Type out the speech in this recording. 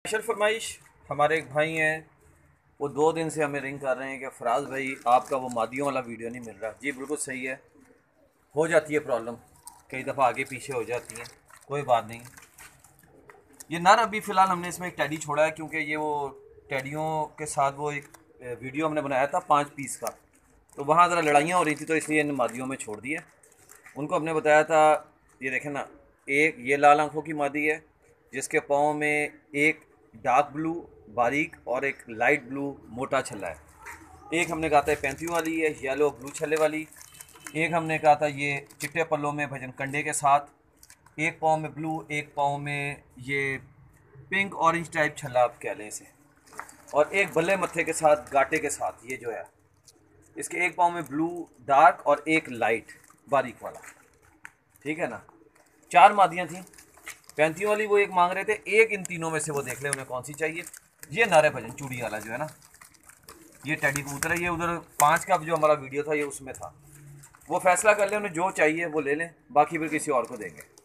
Special फरमाइश हमारे एक भाई हैं, वो 2 दिन से हमें रिंग कर रहे हैं कि फराज भाई आपका वो मादियों वाला वीडियो नहीं मिल रहा। जी बिल्कुल सही है, हो जाती है प्रॉब्लम, कई दफ़ा आगे पीछे हो जाती है, कोई बात नहीं। ये नर अभी फ़िलहाल हमने इसमें एक टैडी छोड़ा है, क्योंकि ये वो टैडियों के साथ वो एक वीडियो हमने बनाया था 5 पीस का, तो वहाँ ज़रा लड़ाइयाँ हो रही थी, तो इसलिए इन मादियों में छोड़ दिया। उनको हमने बताया था, ये देखें ना, एक ये लाल आंखों की मादी है जिसके पाँव में एक डार्क ब्लू बारीक और एक लाइट ब्लू मोटा छल्ला है। एक हमने कहा था पैंथी वाली है येलो ब्लू छल्ले वाली। एक हमने कहा था ये चिट्टे पल्लों में भजन कंडे के साथ, एक पाँव में ब्लू एक पाँव में ये पिंक ऑरेंज टाइप छल्ला आप कह लें इसे, और एक बल्ले मत्थे के साथ गाटे के साथ ये जो है इसके एक पाँव में ब्लू डार्क और एक लाइट बारीक वाला। ठीक है ना, 4 मादियाँ थी। पैंती वाली वो एक मांग रहे थे, एक इन तीनों में से वो देख ले उन्हें कौन सी चाहिए। ये नारे भजन चूड़ी वाला जो है ना, ये टेडी कबूतर है, ये उधर 5 का जो हमारा वीडियो था ये उसमें था। वो फैसला कर ले, उन्हें जो चाहिए वो ले लें, बाकी फिर किसी और को देंगे।